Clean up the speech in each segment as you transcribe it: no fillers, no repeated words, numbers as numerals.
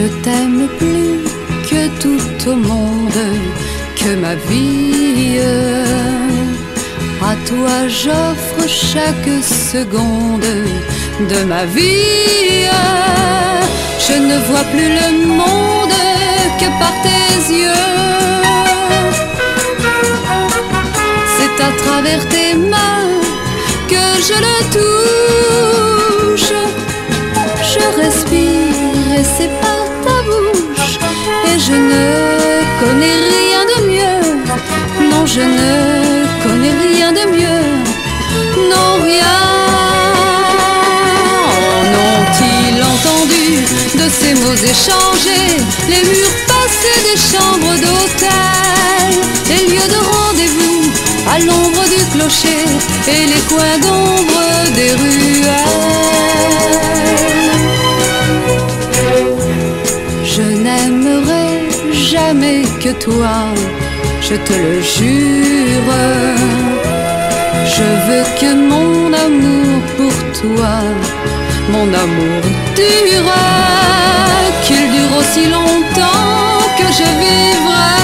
Je t'aime plus que tout au monde, que ma vie. À toi j'offre chaque seconde de ma vie. Je ne vois plus le monde que par tes yeux. C'est à travers tes mains que je le touche. Je respire et c'est par ta bouche. Et je ne connais rien de mieux. Non, je ne connais rien de mieux. Non, rien. En ont-ils entendu de ces mots échangés, les murs passés des chambres d'hôtel, les lieux de rendez-vous à l'ombre du clocher et les coins d'ombre des ruelles. Je n'aimerai jamais que toi, je te le jure. Je veux que mon amour pour toi, mon amour dure, qu'il dure aussi longtemps que je vivrai.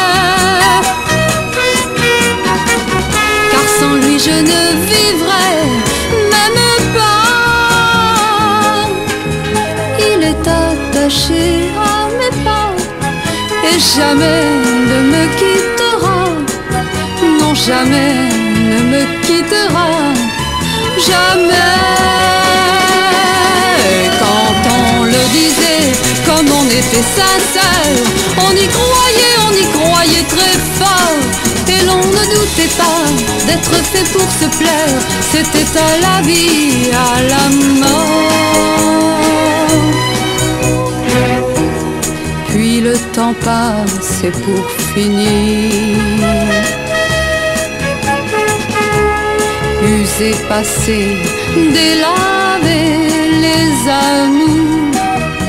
Car sans lui je ne vivrai même pas. Il est attaché à mes pas et jamais ne me quittera. Non, jamais ne me quittera. Jamais. Quand on le disait, comme on était sincère, on y croyait très fort. Et l'on ne doutait pas d'être fait pour se plaire. C'était à la vie, à la mort. Puis le temps passe et pour finir, usé, passé, délavé, les amours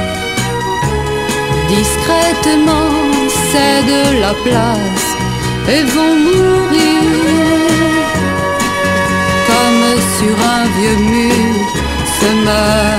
discrètement cèdent la place et vont mourir comme sur un vieux mur se meurt